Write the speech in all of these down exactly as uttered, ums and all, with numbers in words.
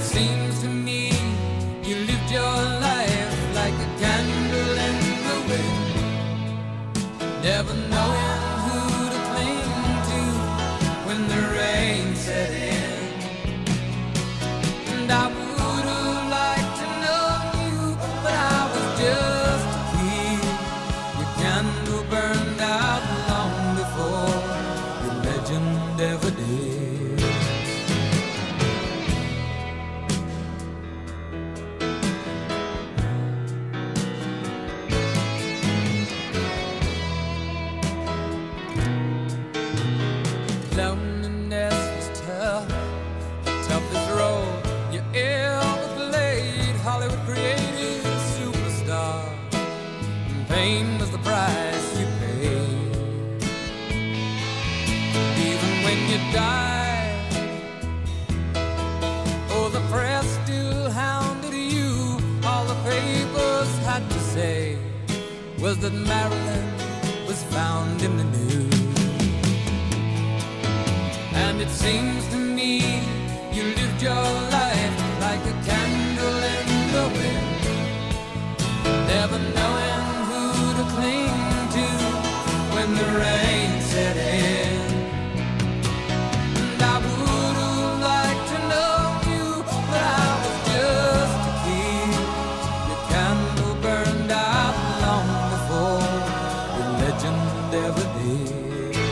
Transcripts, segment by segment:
seems to me you lived your life like a candle in the wind, never knowing who to cling to when the rain set in. And I would have liked to know you, but I was just a kid. Your candle burned out long before your legend ever did. Loneliness was tough, the toughest role you ever played. Hollywood created a superstar, and pain was the price you paid. Even when you died, oh, the press still hounded you. All the papers had to say was that Marilyn was found in the news. And it seems to me you lived your life like a candle in the wind, never knowing who to cling to when the rain set in. And I would have liked to know you, but I was just a kid. Your candle burned out long before your legend ever did.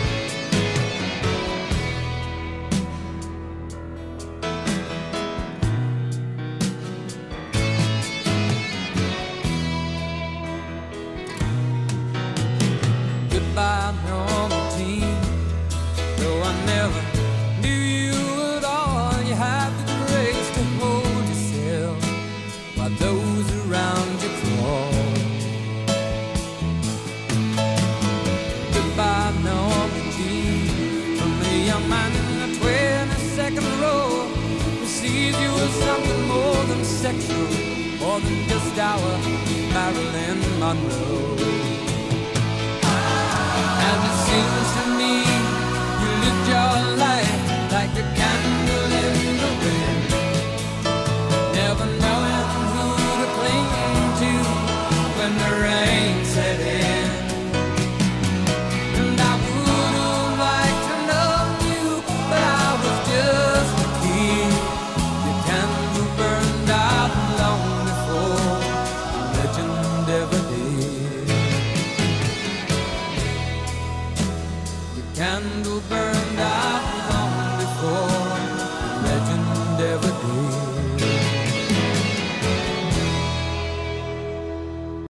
Goodbye, normal teen. Though I never knew you at all, you have the grace to hold yourself while those around you crawl. Goodbye, normal teen. From the young man in the twenty-second row who sees you as something more than sexual, more than just our Marilyn Monroe. And it seems to me you lived your life like a candle in the wind, never knowing who to cling to when the rain set in. And I would have liked to know you, but I was just a kid. Your candle burned out long before the legend ever did. Candle burned out.